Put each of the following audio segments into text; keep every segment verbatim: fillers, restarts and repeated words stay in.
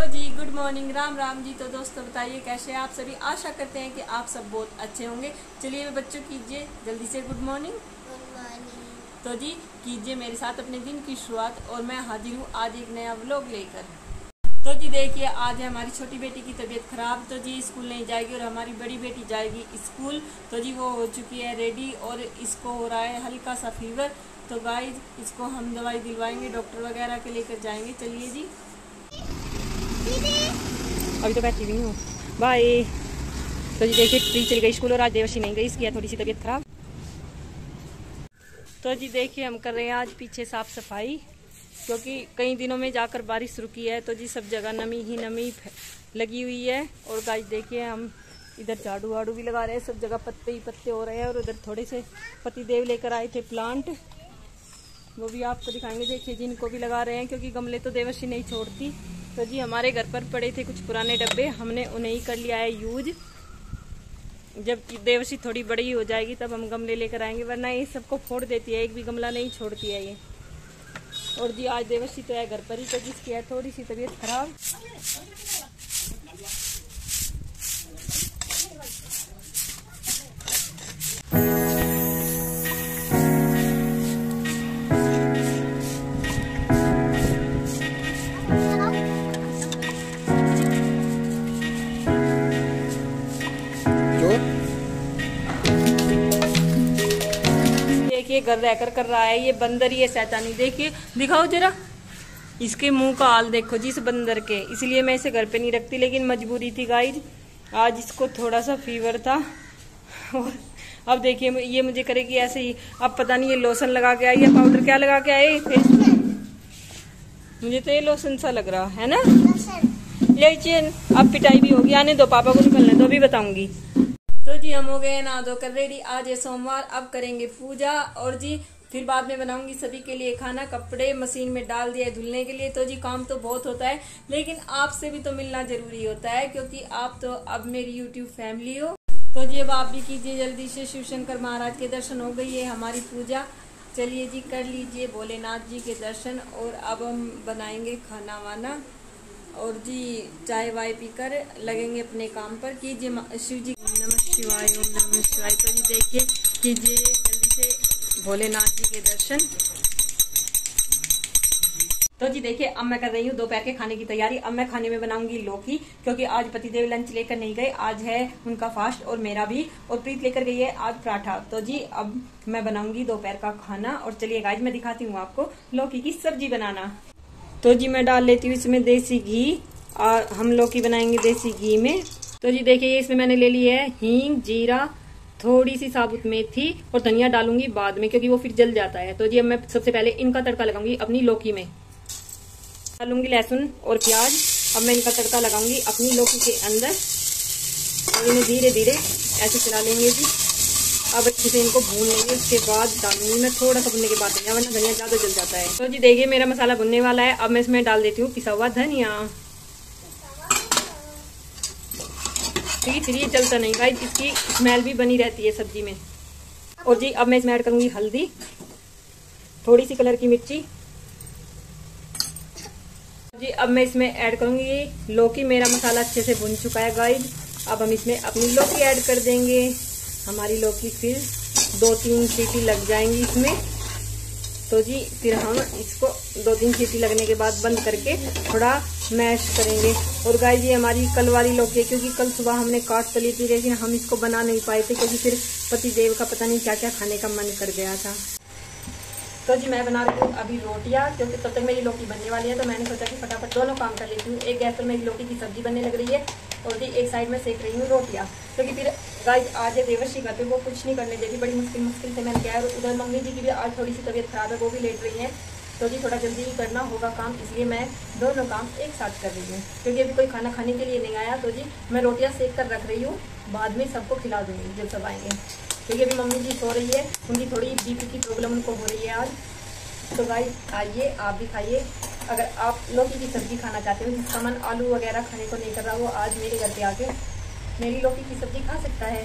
जी good morning, Ram Ram ji. तो दोस्तों बताइए कैसे आप सभी। आशा करते हैं कि आप सब बहुत अच्छे होंगे। चलिए मैं बच्चों कीजिए जल्दी से गुड मॉर्निंग। Good morning. तो जी कीजिए मेरे साथ अपने दिन की शुरुआत। और मैं हाजिर हूँ आज एक नया व्लॉग लेकर। तो जी देखिए आज है हमारी छोटी बेटी की तबीयत खराब, तो जी स्कूल नहीं जाएगी और हमारी बड़ी बेटी जाएगी स्कूल। तो जी वो हो चुकी है रेडी और इसको हो रहा है हल्का सा फीवर। तो गाइज इसको हम दवाई दिलवाएंगे, डॉक्टर वगैरह के लेकर जाएंगे। चलिए जी। अभी तो बैठी हुई हूँ। बाय। तो जी देखिए प्री चली गई स्कूल और आज देवशी नहीं गई, इसकी है थोड़ी सी तबीयत खराब। तो जी देखिए हम कर रहे हैं आज पीछे साफ सफाई, क्योंकि कई दिनों में जाकर बारिश रुकी है। तो जी सब जगह नमी ही नमी लगी हुई है। और गाइस देखिए हम इधर झाड़ू वाड़ू भी लगा रहे हैं, सब जगह पत्ते ही पत्ते हो रहे हैं। और उधर थोड़े से पतिदेव लेकर आए थे प्लांट, वो भी आपको दिखाएंगे। देखिए जिनको भी लगा रहे हैं, क्योंकि गमले तो देवशी नहीं छोड़ती। तो जी हमारे घर पर पड़े थे कुछ पुराने डब्बे, हमने उन्हें ही कर लिया है यूज। जब देवशी थोड़ी बड़ी हो जाएगी तब हम गमले लेकर आएंगे, वरना ये सबको फोड़ देती है, एक भी गमला नहीं छोड़ती है ये। और जी आज देवशी तो है घर पर ही, तो जिसकी है थोड़ी सी तबीयत खराब। देखिए घर रहकर कर रहा है ये बंदर, ये शैतानी। देखिए दिखाओ जरा इसके मुंह का हाल देखो जी इस बंदर के। इसलिए मैं इसे घर पे नहीं रखती, लेकिन मजबूरी थी गाइज। आज इसको थोड़ा सा फीवर था और अब देखिए ये मुझे करेगी ऐसे ही। अब पता नहीं ये लोशन लगा के आई या पाउडर क्या लगा के आए फेस में। मुझे तो ये लोशन सा लग रहा है ना। यही चीज अब पिटाई भी होगी, आने दो पापा को निकलने दो, अभी बताऊंगी। तो जी हम हो गए नहा धोकर रेडी। आज है सोमवार, अब करेंगे पूजा और जी फिर बाद में बनाऊंगी सभी के लिए खाना। कपड़े मशीन में डाल दिए धुलने के लिए। तो जी काम तो बहुत होता है, लेकिन आपसे भी तो मिलना जरूरी होता है, क्योंकि आप तो अब मेरी यूट्यूब फैमिली हो। तो जी अब आप भी कीजिए जल्दी से। शिव शंकर महाराज के दर्शन हो गई है हमारी पूजा। चलिए जी कर लीजिए भोलेनाथ जी के दर्शन। और अब हम बनाएंगे खाना वाना और जी चाय वाय पीकर लगेंगे अपने काम पर। कीजिए शिव जी नमः शिवाय, ओम नमः शिवाय। तो जी देखिए कीजिए जल्दी से भोलेनाथ जी के दर्शन। तो जी देखिए अब मैं कर रही हूँ दोपहर के खाने की तैयारी। अब मैं खाने में बनाऊंगी लौकी, क्योंकि आज पतिदेव लंच लेकर नहीं गए, आज है उनका फास्ट और मेरा भी। और प्रीत लेकर गई है आज पराठा। तो जी अब मैं बनाऊंगी दोपहर का खाना। और चलिए गाइस मैं दिखाती हूँ आपको लौकी की सब्जी बनाना। तो जी मैं डाल लेती हूँ इसमें देसी घी, और हम लौकी बनाएंगे देसी घी में। तो जी देखिए इसमें मैंने ले ली है हींग, जीरा, थोड़ी सी साबुत मेथी और धनिया डालूंगी बाद में, क्योंकि वो फिर जल जाता है। तो जी अब मैं सबसे पहले इनका तड़का लगाऊंगी अपनी लौकी में। डालूंगी लहसुन और प्याज। अब मैं इनका तड़का लगाऊंगी अपनी लौकी के अंदर और इन्हें धीरे धीरे ऐसे चला लेंगे जी। अब अच्छे से इनको भून लेंगे, उसके बाद डालूंगी मैं थोड़ा सा भुनने के बाद धनिया, वरना धनिया ज्यादा जल जाता है। तो जी देखिए मेरा मसाला भुनने वाला है। अब मैं इसमें डाल देती हूँ पिसा हुआ धनिया। ठीक है, ये चलता नहीं भाई, इसकी स्मेल भी बनी रहती है सब्जी में। और जी अब मैं इसमें ऐड करूंगी हल्दी, थोड़ी सी कलर की मिर्ची। जी अब मैं इसमें ऐड करूंगी लौकी। मेरा मसाला अच्छे से भुन चुका है गाइस। अब हम इसमें अपनी लौकी ऐड कर देंगे। हमारी लौकी फिर दो तीन सीटी लग जाएंगी इसमें। तो जी फिर हम इसको दो तीन सीटी लगने के बाद बंद करके थोड़ा मैश करेंगे। और गाइस ये हमारी कल वाली लौकी है, क्योंकि कल सुबह हमने काट तो ली थी, लेकिन हम इसको बना नहीं पाए थे, क्योंकि फिर पति देव का पता नहीं क्या क्या खाने का मन कर गया था। तो जी मैं बना रही हूँ अभी रोटियाँ, क्योंकि तब तक मेरी लौकी बनने वाली है। तो मैंने सोचा कि फटाफट दोनों काम कर लेती हूँ। एक गैस पर मेरी लौकी की सब्जी बनने लग रही है और जी एक साइड में सेक रही हूँ रोटियाँ, क्योंकि फिर गाइस आज है देवशी घर पे, वो कुछ नहीं करने देती, बड़ी मुश्किल मुश्किल से मैंने किया है। उधर मम्मी जी की भी आज थोड़ी सी तबीयत खराब है, वो भी लेट रही है। तो जी थोड़ा जल्दी ही करना होगा काम, इसलिए मैं दोनों काम एक साथ कर रही हूँ, क्योंकि अभी कोई खाना खाने के लिए नहीं आया। तो जी मैं रोटियाँ सेक कर रख रही हूँ, बाद में सबको खिला दूँगी जब सब आएंगे, क्योंकि अभी मम्मी जी सो रही है, उनकी थोड़ी बीपी की प्रॉब्लम उनको हो रही है आज। तो गाइस आइए आप भी खाइए। अगर आप लौकी की सब्जी खाना चाहते हो, जिसका मन आलू वगैरह खाने को नहीं कर रहा, वो आज मेरे घर पे आके मेरी लौकी की सब्जी खा सकता है।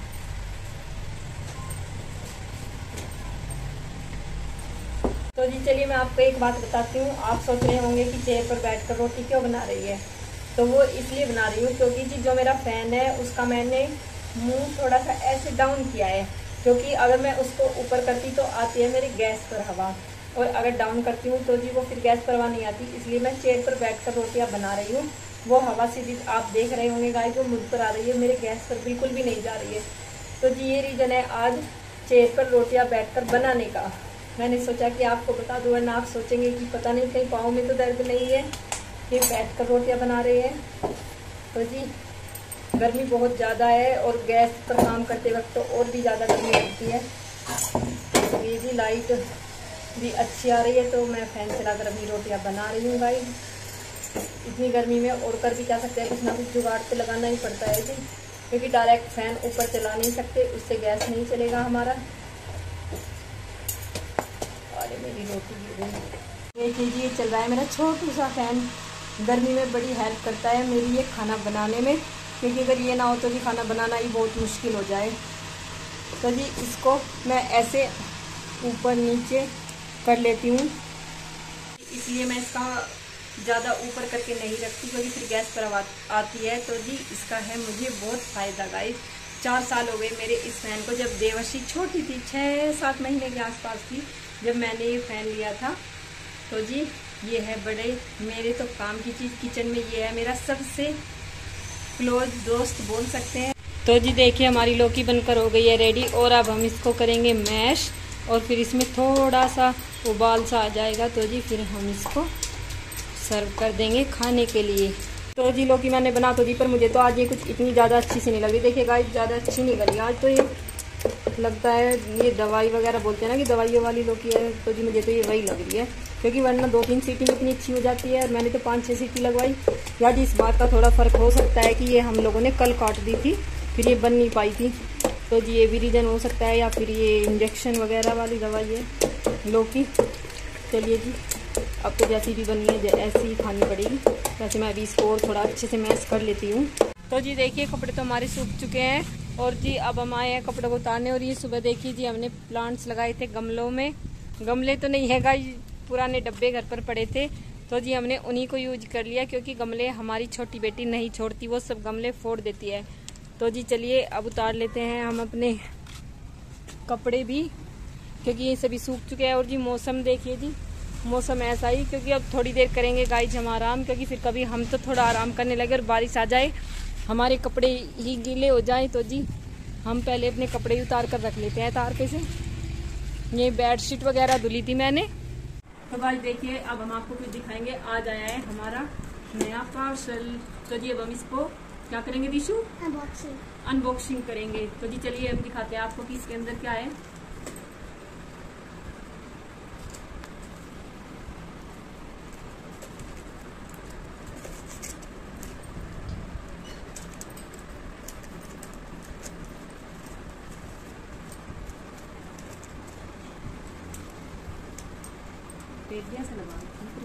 तो जी चलिए मैं आपको एक बात बताती हूँ। आप सोच रहे होंगे कि चेयर पर बैठकर रोटी क्यों बना रही है, तो वो इसलिए बना रही हूँ क्योंकि जी जो मेरा फ़ैन है उसका मैंने मुंह थोड़ा सा ऐसे डाउन किया है, क्योंकि अगर मैं उसको ऊपर करती तो आती है मेरी गैस पर हवा, और अगर डाउन करती हूँ तो जी वो फिर गैस पर हवा नहीं आती। इसलिए मैं चेयर पर बैठकर रोटियाँ बना रही हूँ। वो हवा सीधी आप देख रहे होंगे गाइस, वो मुझ पर आ रही है, मेरे गैस पर बिल्कुल भी नहीं जा रही है। तो जी ये रीज़न है आज चेयर पर रोटियाँ बैठकर बनाने का। मैंने सोचा कि आपको बता दूँ, वरना आप सोचेंगे कि पता नहीं कहीं पाँव में तो दर्द नहीं है, ये बैठकर रोटियाँ बना रहे हैं। तो जी गर्मी बहुत ज़्यादा है और गैस पर काम करते वक्त तो और भी ज़्यादा गर्मी लगती है। तो ये जी लाइट भी अच्छी आ रही है तो मैं फ़ैन चलाकर अपनी रोटियाँ बना रही हूँ गाइस। इतनी गर्मी में और कर भी क्या सकते हैं, कुछ ना कुछ जुगाड़ तो लगाना ही पड़ता है जी, क्योंकि डायरेक्ट फ़ैन ऊपर चला नहीं सकते, उससे गैस नहीं चलेगा हमारा। अरे मेरी रोटी गिर गई। ये कीजिए चल रहा है मेरा छोटू सा फ़ैन, गर्मी में बड़ी हेल्प करता है मेरी ये खाना बनाने में, क्योंकि अगर ये ना हो तो भी खाना बनाना ही बहुत मुश्किल हो जाए। तो जी इसको मैं ऐसे ऊपर नीचे कर लेती हूँ, इसलिए मैं इसका ज़्यादा ऊपर करके नहीं रखती क्योंकि फिर गैस पर आवाज़ आती है। तो जी इसका है मुझे बहुत फ़ायदा गाइस। चार साल हो गए मेरे इस फ़ैन को, जब देवर्षी छोटी थी, छः सात महीने के आसपास थी जब मैंने ये फ़ैन लिया था। तो जी ये है बड़े मेरे तो काम की चीज़, किचन में ये है मेरा सबसे क्लोज दोस्त बोल सकते हैं। तो जी देखिए हमारी लौकी बनकर हो गई है रेडी, और अब हम इसको करेंगे मैश, और फिर इसमें थोड़ा सा उबाल सा आ जाएगा तो जी फिर हम इसको सर्व कर देंगे खाने के लिए। तो जी लौकी मैंने बना तो दी, पर मुझे तो आज ये कुछ इतनी ज़्यादा अच्छी सी नहीं लग रही। देखिए गाइस ज़्यादा अच्छी नहीं लगी आज, तो ये लगता है ये दवाई वगैरह बोलते हैं ना कि दवाइयों वाली लौकी है, तो जी मुझे तो ये वही लग रही है, क्योंकि वरना दो तीन सीटी में इतनी अच्छी हो जाती है और मैंने तो पाँच छः सीटी लगवाई। या जी इस बात का थोड़ा फ़र्क हो सकता है कि ये हम लोगों ने कल काट दी थी, फिर ये बन नहीं पाई थी, तो जी ये भी रीज़न हो सकता है, या फिर ये इंजेक्शन वगैरह वाली दवाई है लौकी। चलिए जी अब तो जैसी भी बनी है ऐसी ही खानी पड़ेगी। वैसे मैं अभी इसको और थोड़ा अच्छे से मैश कर लेती हूँ। तो जी देखिए कपड़े तो हमारे सूख चुके हैं, और जी अब हम आए हैं कपड़ों को उतारने। और ये सुबह देखिए जी हमने प्लांट्स लगाए थे गमलों में, गमले तो नहीं है गाइस, पुराने डब्बे घर पर पड़े थे, तो जी हमने उन्हीं को यूज कर लिया, क्योंकि गमले हमारी छोटी बेटी नहीं छोड़ती, वो सब गमले फोड़ देती है। तो जी चलिए अब उतार लेते हैं हम अपने कपड़े भी, क्योंकि ये सभी सूख चुके हैं। और जी मौसम देखिए जी, मौसम ऐसा ही, क्योंकि अब थोड़ी देर करेंगे गाइस हम आराम, क्योंकि फिर कभी हम तो थोड़ा आराम करने लगे और बारिश आ जाए, हमारे कपड़े ही गीले हो जाए, तो जी हम पहले अपने कपड़े उतार कर रख लेते हैं तार पे से। ये बेडशीट वगैरह धुली थी मैंने। तो गाइस देखिए अब हम आपको कुछ दिखाएंगे। आज आया है हमारा नया पार्सल, तो जी अब हम इसको क्या करेंगे दिशु? अनबॉक्सिंग अनबॉक्सिंग करेंगे। तो जी चलिए हम दिखाते हैं आपको कि इसके अंदर क्या है। पेटिया से लगा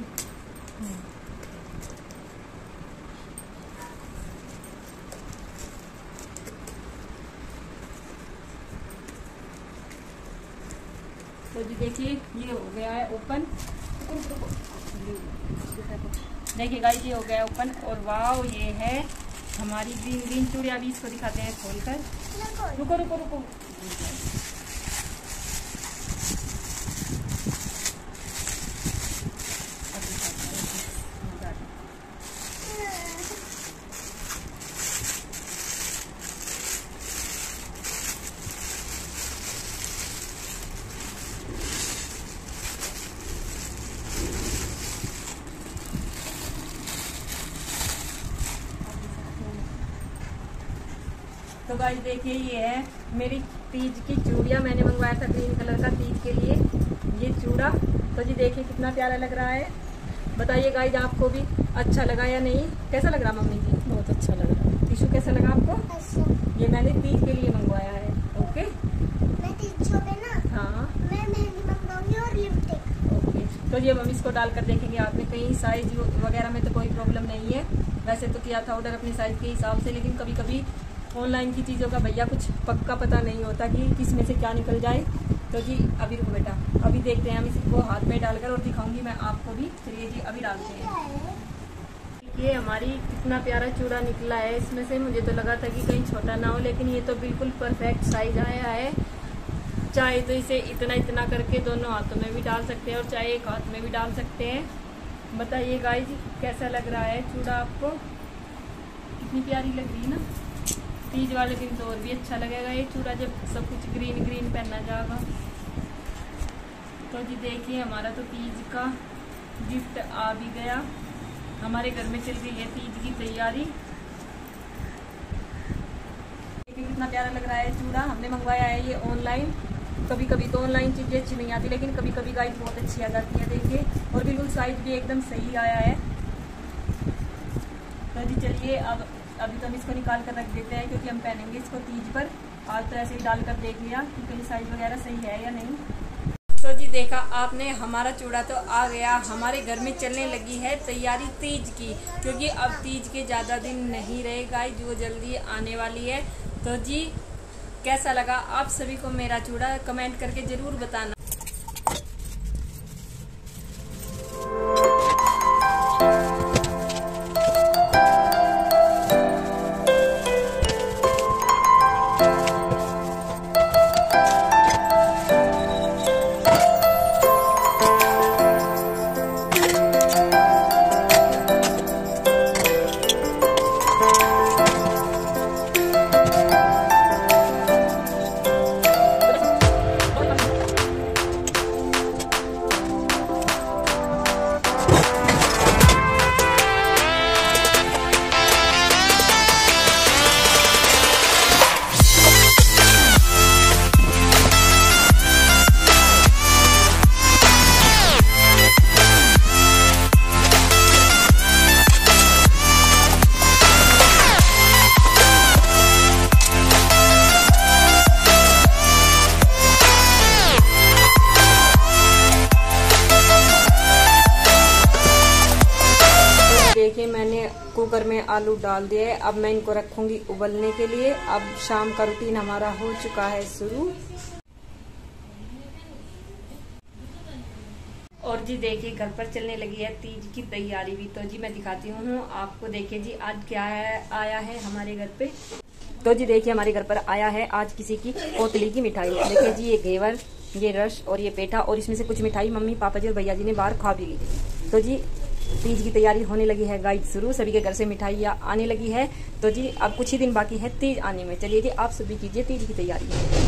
तो जी देखिए ये हो गया है ओपन। देखिए गाइस ये हो गया है ओपन, और वाव ये है हमारी ग्रीन ग्रीन चूड़ियाँ। अभी इसको दिखाते हैं खोलकर। रुको रुको रुको तो गाइस देखिए ये है मेरी तीज की चूड़ियाँ, मैंने मंगवाया था ग्रीन कलर का तीज के लिए ये चूड़ा। तो जी देखिए कितना प्यारा लग रहा है, बताइए गाइस आपको भी अच्छा लगा या नहीं? कैसा लग रहा मम्मी जी? बहुत अच्छा लग रहा है। टिशू कैसा लगा आपको? अच्छा। ये मैंने तीज के लिए मंगवाया है। ओके मैं तीज पे ना हाँ मैं मेहंदी मंगवाऊंगी और लिपस्टिक। ओके तो ये हम इसको डाल कर देखेंगे। आपने कहीं साइज वगैरह में तो कोई प्रॉब्लम नहीं है, वैसे तो किया था ऑर्डर अपने साइज के हिसाब से, लेकिन कभी कभी ऑनलाइन की चीज़ों का भैया कुछ पक्का पता नहीं होता कि किस में से क्या निकल जाए। तो जी अभी रुको बेटा, अभी देखते हैं हम इसको हाथ में डालकर और दिखाऊंगी मैं आपको भी। चलिए जी अभी डालते हैं। ये हमारी कितना प्यारा चूड़ा निकला है इसमें से। मुझे तो लगा था कि कहीं छोटा ना हो, लेकिन ये तो बिल्कुल परफेक्ट साइज आया है। चाहे तो इसे इतना इतना करके दोनों हाथों में भी डाल सकते हैं और चाहे एक हाथ में भी डाल सकते हैं। बताइए गाइस कैसा लग रहा है चूड़ा आपको? कितनी प्यारी लग रही है ना। तीज वाले दिन तो और भी अच्छा लगेगा ये चूड़ा, जब सब कुछ ग्रीन ग्रीन पहना जाएगा। तो जी देखिए हमारा तो तीज का गिफ्ट आ भी गया। हमारे घर में चल रही है तीज की तैयारी। देखिए कितना प्यारा लग रहा है चूड़ा। हमने मंगवाया है ये ऑनलाइन। कभी कभी तो ऑनलाइन चीज़ें अच्छी नहीं आती, लेकिन कभी कभी गाइस बहुत अच्छी आ जाती है। देखिए और बिल्कुल साइज भी एकदम सही आया है। तो जी चलिए अब अभी तो हम इसको निकाल कर रख देते हैं, क्योंकि हम पहनेंगे इसको तीज पर। आज तो ऐसे ही डाल कर देख लिया कि कहीं साइज वगैरह सही है या नहीं। तो जी देखा आपने, हमारा चूड़ा तो आ गया। हमारे घर में चलने लगी है तैयारी तीज की, क्योंकि अब तीज के ज़्यादा दिन नहीं रहे गाइस, जो जल्दी आने वाली है। तो जी कैसा लगा आप सभी को मेरा चूड़ा, कमेंट करके ज़रूर बताना। देखिए मैंने कुकर में आलू डाल दिए है। अब मैं इनको रखूंगी उबलने के लिए। अब शाम का रूटीन हमारा हो चुका है शुरू। और जी देखिए घर पर चलने लगी है तीज की तैयारी भी। तो जी मैं दिखाती हूँ आपको। देखिए जी आज क्या है, आया है हमारे घर पे। तो जी देखिए हमारे घर पर आया है आज किसी की कोतली की मिठाई। देखिए जी ये घेवर, ये रस और ये पेठा, और इसमें से कुछ मिठाई मम्मी पापा जी और भैया जी ने बाहर खा भी ली। तो जी तीज की तैयारी होने लगी है गाइस शुरू। सभी के घर से मिठाइयाँ आने लगी है। तो जी अब कुछ ही दिन बाकी है तीज आने में। चलिए जी आप सभी कीजिए तीज की तैयारी।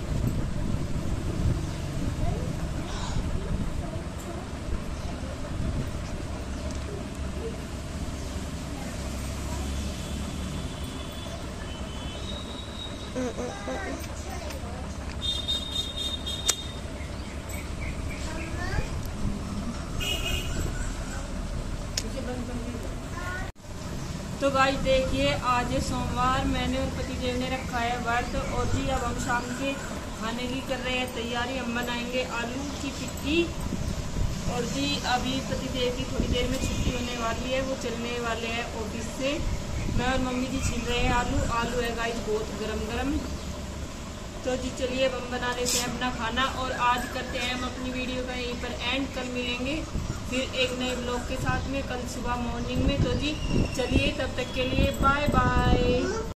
तो गाइस देखिए आज है सोमवार, मैंने और पतिदेव ने रखा है व्रत। और जी अब हम शाम के खाने की कर रहे हैं तैयारी। हम बनाएंगे आलू की टिक्की। और जी अभी पतिदेव की थोड़ी देर में छुट्टी होने वाली है, वो चलने वाले हैं ऑफिस से। मैं और मम्मी जी छील रहे हैं आलू। आलू है गाइस बहुत गरम गरम। तो जी चलिए अब हम बना लेते हैं अपना खाना और आज करते हैं हम अपनी वीडियो का यहीं पर एंड। कल मिलेंगे फिर एक नए ब्लॉग के साथ में, कल सुबह मॉर्निंग में। तो जी चलिए तब तक के लिए बाय बाय।